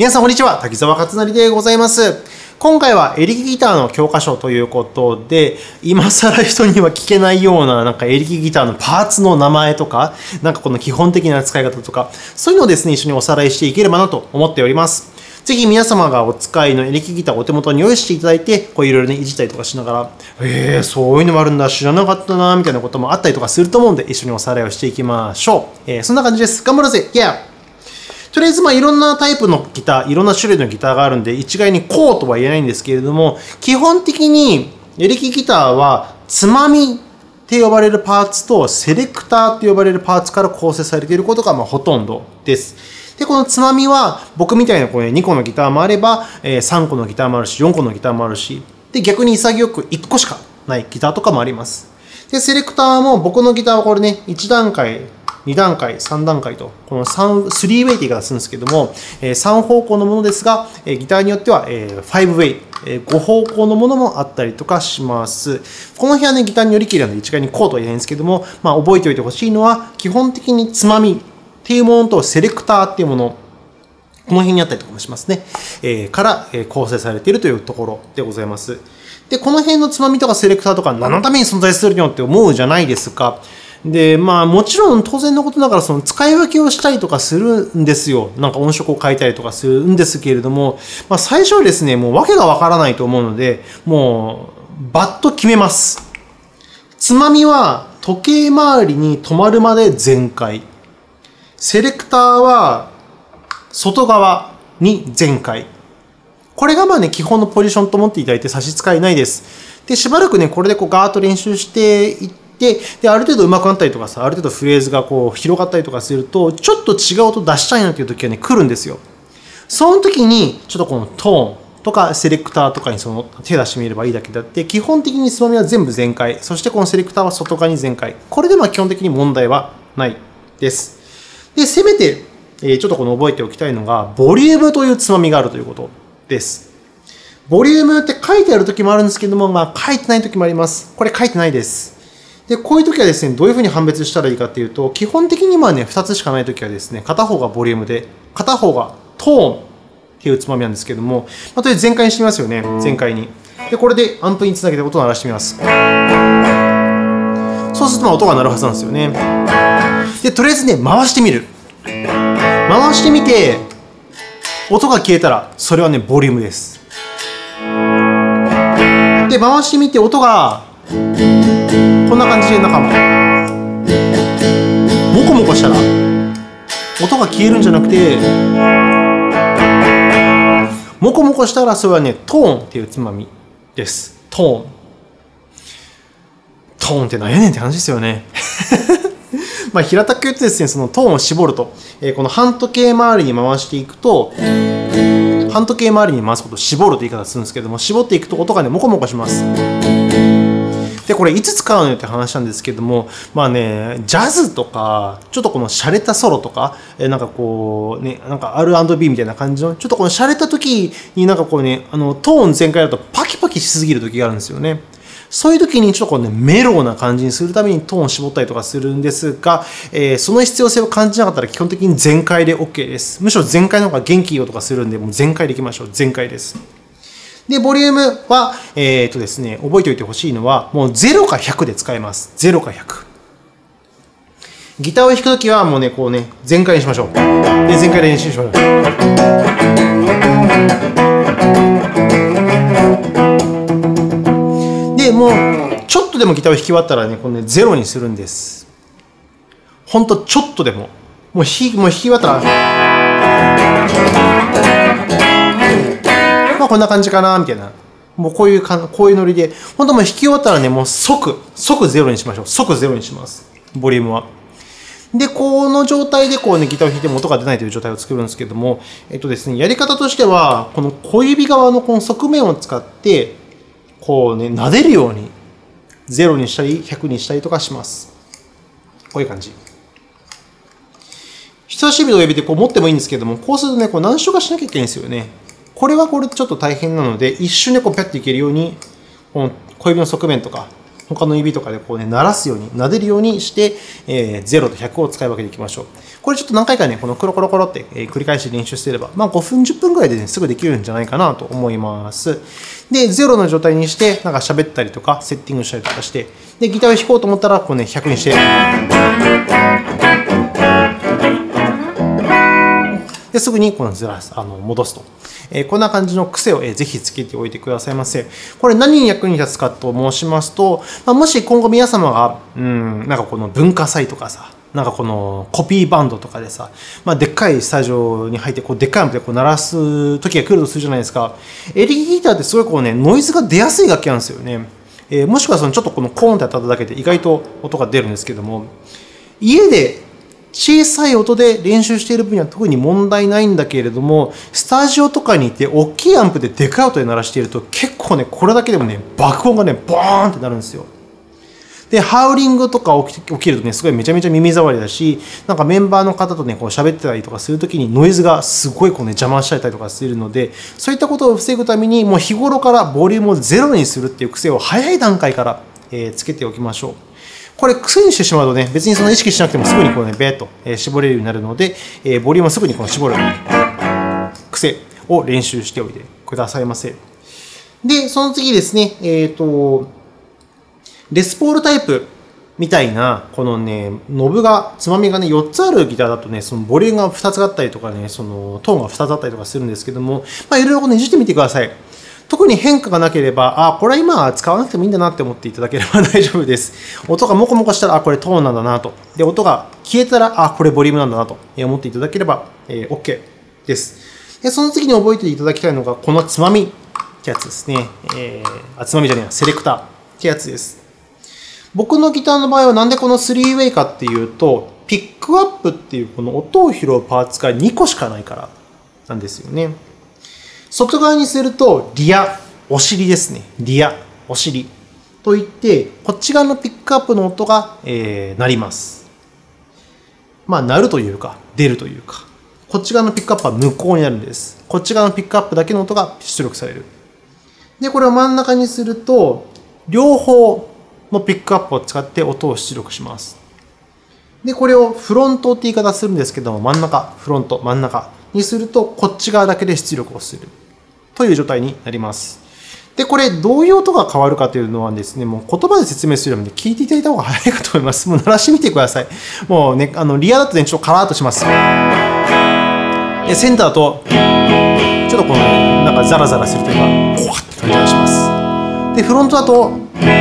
皆さんこんにちは、滝沢勝成でございます。今回はエレキギターの教科書ということで、今更人には聞けないようなエレキギターのパーツの名前とか、この基本的な使い方とか、そういうのをですね、一緒におさらいしていければなと思っております。ぜひ皆様がお使いのエレキギターをお手元に用意していただいて、いろいろね、いじったりとかしながら、そういうのもあるんだ、知らなかったな、みたいなこともあったりとかすると思うんで、一緒におさらいをしていきましょう。そんな感じです。頑張ろうぜ、とりあえずいろんなタイプのギター、いろんな種類のギターがあるんで、一概にこうとは言えないんですけれども、基本的にエレキギターはつまみって呼ばれるパーツとセレクターって呼ばれるパーツから構成されていることがほとんどです。で、このつまみは僕みたいな2個のギターもあれば、3個のギターもあるし、4個のギターもあるし、で、逆に潔く1個しかないギターとかもあります。で、セレクターも僕のギターはこれね、1段階、2段階、3段階と、この3ウェイって言い方するんですけども、3方向のものですが、ギターによっては5ウェイ、5方向のものもあったりとかします。この辺はね、ギターによりきりなので一概にこうとは言えないんですけども、覚えておいてほしいのは、基本的につまみっていうものとセレクターっていうもの、この辺にあったりとかもしますね。から構成されているというところでございます。で、この辺のつまみとかセレクターとか何のために存在するのって思うじゃないですか。で、もちろん当然のことながらその使い分けをしたりとかするんですよ。音色を変えたりとかするんですけれども、最初はですね、もう訳がわからないと思うので、もうバッと決めます。つまみは時計回りに止まるまで全開。セレクターは外側に全開。これが基本のポジションと思っていただいて差し支えないです。で、しばらくね、これでガーッと練習していって、で、ある程度上手くなったりとかさ、ある程度フレーズが広がったりとかすると、ちょっと違う音出したいなっていう時はね、来るんですよ。その時に、ちょっとこのトーンとかセレクターとかに手出してみればいいだけであって、基本的につまみは全部全開。そしてこのセレクターは外側に全開。これで基本的に問題はないです。で、せめて、ちょっと覚えておきたいのが、ボリュームというつまみがあるということです。ボリュームって書いてある時もあるんですけども、書いてない時もあります。これ書いてないです。で、こういう時はですね、どういうふうに判別したらいいかっていうと、基本的に2つしかない時はですね、片方がボリュームで、片方がトーンっていうつまみなんですけども、とりあえず全開にしてみますよね、全開に。で、これでアンプにつなげて音を鳴らしてみます。そうすると音が鳴るはずなんですよね。で、とりあえずね、回してみる。回してみて、音が消えたら、それはね、ボリュームです。で、回してみて、音が、こんな感じでモコモコしたら音が消えるんじゃなくて、モコモコしたらそれはね、トーンっていうつまみです。トーンって何やねんって話ですよね。平たく言ってですね、そのトーンを絞ると、この半時計回りに回していくと、半時計回りに回すことを絞るという言い方するんですけども、絞っていくと音がね、モコモコします。で、これいつ使うのよって話なんですけども、ジャズとか、ちょっとこの洒落たソロとか、R&B みたいな感じの、ちょっとこの洒落た時にトーン全開だとパキパキしすぎる時があるんですよね。そういう時にちょっとメローな感じにするためにトーンを絞ったりとかするんですが、その必要性を感じなかったら基本的に全開で OK です。むしろ全開の方が元気いい音がするんで、もう全開でいきましょう。全開です。で、ボリュームは、ですね、覚えておいてほしいのは、もう0か100で使えます。0か100。ギターを弾くときは、もうね、全開にしましょう。で、全開で練習しましょう。で、もう、ちょっとでもギターを弾き終わったらね、0にするんです。ほんと、ちょっとでも。もう弾き終わったら、こんな感じかなみたいな。もうこういうノリで、本当もう弾き終わったらね、もう即ゼロにしましょう。即ゼロにします。ボリュームは。で、この状態でギターを弾いても音が出ないという状態を作るんですけども、ですね、やり方としては、この小指側のこの側面を使って、撫でるように、0にしたり、100にしたりとかします。こういう感じ。人差し指と親指で持ってもいいんですけども、こうするとね、何周かしなきゃいけないんですよね。これはちょっと大変なので、一瞬でピャッといけるように、この小指の側面とか、 他の指とかでこうね、鳴らすように、撫でるようにして、0と100を使い分けていきましょう。これちょっと何回かね、このコロコロコロって、繰り返し練習していれば、まあ5分、10分ぐらいでね、すぐできるんじゃないかなと思います。で、0の状態にして、なんか喋ったりとか、セッティングしたりとかして、で、ギターを弾こうと思ったら、こうね、100にして、ですぐにこのずらす戻すと。こんな感じの癖をぜひつけておいてくださいませ。これ何に役に立つかと申しますと、もし今後皆様が、なんかこの文化祭とかさ、なんかこのコピーバンドとかでさ、でっかいスタジオに入ってこうでっかいアンプでこう鳴らす時が来るとするじゃないですか。エレキギターってすごいこうね、ノイズが出やすい楽器なんですよね。もしくはそのちょっとこのコーンって当たっただけで意外と音が出るんですけども、家で小さい音で練習している分には特に問題ないんだけれども、スタジオとかにいて大きいアンプででかい音で鳴らしていると結構ね、これだけでもね、爆音がね、ボーンってなるんですよ。で、ハウリングとか起きるとね、すごいめちゃめちゃ耳障りだし、なんかメンバーの方とね、こう喋ってたりとかするときにノイズがすごいこうね、邪魔しちゃったりとかするので、そういったことを防ぐために、もう日頃からボリュームをゼロにするっていう癖を早い段階からつけておきましょう。これ癖にしてしまうとね、別にその意識しなくてもすぐにこうね、ベーッと絞れるようになるので、ボリュームをすぐにこの絞る癖を練習しておいてくださいませ。で、その次ですね、レスポールタイプみたいな、このね、ノブが、つまみがね、4つあるギターだとね、そのボリュームが2つあったりとかね、そのトーンが2つあったりとかするんですけども、いろいろこのいじってみてください。特に変化がなければ、これは今使わなくてもいいんだなって思っていただければ大丈夫です。音がモコモコしたら、これトーンなんだなと。で、音が消えたら、これボリュームなんだなと思っていただければ、OK です。で、その次に覚えていただきたいのが、このつまみってやつですね。つまみじゃねえや、セレクターってやつです。僕のギターの場合はなんでこの 3way かっていうと、ピックアップっていうこの音を拾うパーツが2個しかないからなんですよね。外側にするとリア、お尻ですね。リア、お尻といって、こっち側のピックアップの音が、鳴ります。鳴るというか、出るというか。こっち側のピックアップは無効になるんです。こっち側のピックアップだけの音が出力される。で、これを真ん中にすると、両方のピックアップを使って音を出力します。で、これをフロントって言い方するんですけども、真ん中、フロント、真ん中にすると、こっち側だけで出力をするという状態になります。で、これ、どういう音が変わるかというのはですね、もう言葉で説明するので聞いていただいた方が早いかと思います。もう鳴らしてみてください。もうね、リアだとね、ちょっとカラーっとします。で、センターだと、ちょっとこのね、なんかザラザラするというか、ポワッって感じがします。で、フロントだと、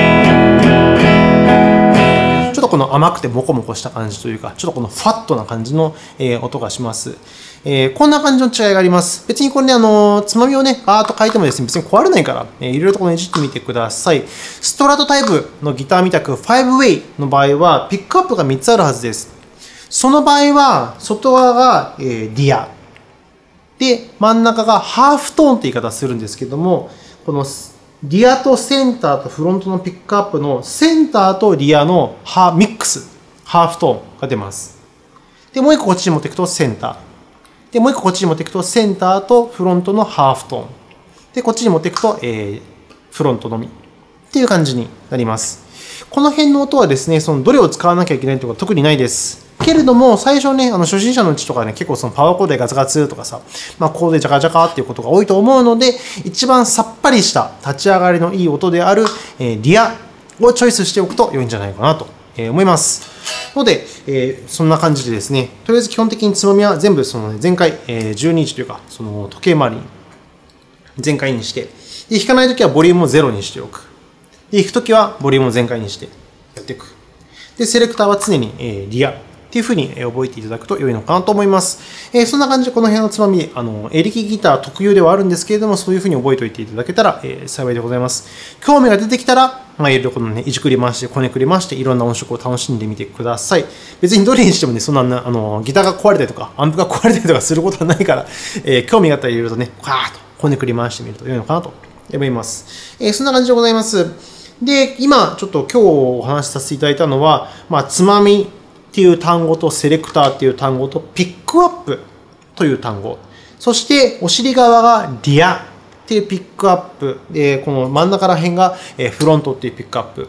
ちょっとこの甘くてモコモコした感じというか、ちょっとこのファットな感じの音がします。こんな感じの違いがあります。別にこれね、つまみをね、アート書いてもですね、別に壊れないから、いろいろとこのいじってみてください。ストラトタイプのギターみたく、5way の場合は、ピックアップが3つあるはずです。その場合は、外側がリア。で、真ん中がハーフトーンって言い方するんですけども、このリアとセンターとフロントのピックアップのセンターとリアのミックス、ハーフトーンが出ます。で、もう一個こっちに持っていくとセンター。で、もう一個こっちに持っていくとセンターとフロントのハーフトーン。で、こっちに持っていくと、フロントのみ。っていう感じになります。この辺の音はですね、そのどれを使わなきゃいけないとか特にないです。けれども、最初ね、初心者のうちとかね、結構そのパワーコードでガツガツとかさ、コードでジャカジャカっていうことが多いと思うので、一番さっぱりした立ち上がりのいい音である、リアをチョイスしておくと良いんじゃないかなと思います。ので、そんな感じでですね、とりあえず基本的につまみは全部その、ね、全開、12時というか、その時計回りに全開にして、で弾かないときはボリュームをゼロにしておく。で弾くときはボリュームを全開にしてやっていく。で、セレクターは常に、リア。っていうふうに覚えていただくと良いのかなと思います。そんな感じでこの辺のつまみ、エレキギター特有ではあるんですけれども、そういうふうに覚えておいていただけたら、幸いでございます。興味が出てきたら、いろいろこのね、いじくり回して、こねくり回して、いろんな音色を楽しんでみてください。別にどれにしてもね、そんな、ギターが壊れたりとか、アンプが壊れたりとかすることはないから、興味があったらいろいろとね、カーッとこねくり回してみると良いのかなと思います。そんな感じでございます。で、今、ちょっと今日お話しさせていただいたのは、つまみ、っていう単語とセレクターっていう単語とピックアップという単語。そしてお尻側がリアっていうピックアップ。この真ん中ら辺がフロントっていうピックアップ。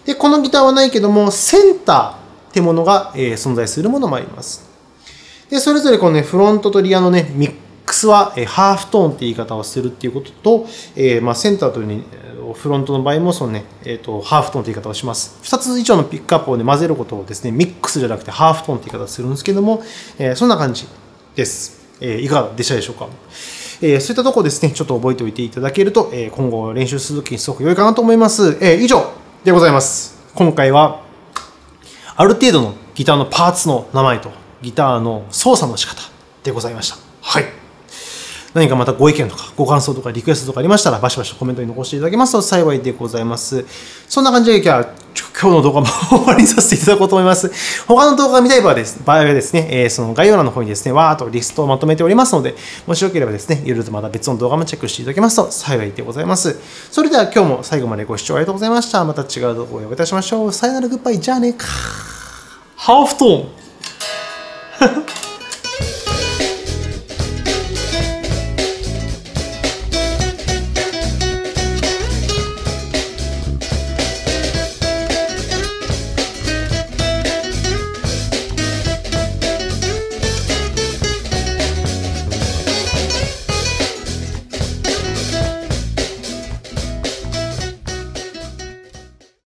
で、このギターはないけども、センターってものが、存在するものもあります。で、それぞれこのね、フロントとリアのね、ミックスは、ハーフトーンって言い方をするっていうことと、センターというね、フロントの場合もそのね、ハーフトーンという言い方をします。2つ以上のピックアップをね、混ぜることをですね、ミックスじゃなくてハーフトーンという言い方をするんですけども、そんな感じです。いかがでしたでしょうか。そういったところですね、ちょっと覚えておいていただけると、今後練習するときにすごく良いかなと思います。以上でございます。今回は、ある程度のギターのパーツの名前と、ギターの操作の仕方でございました。はい。何かまたご意見とかご感想とかリクエストとかありましたらバシバシコメントに残していただけますと幸いでございます。そんな感じで今日の動画も終わりにさせていただこうと思います。他の動画が見たい場合はですね、その概要欄の方にですね、わーっとリストをまとめておりますので、もしよければですね、いろいろとまた別の動画もチェックしていただけますと幸いでございます。それでは今日も最後までご視聴ありがとうございました。また違う動画をお会いいたしましょう。さよならグッバイ。じゃあね。ハーフトーン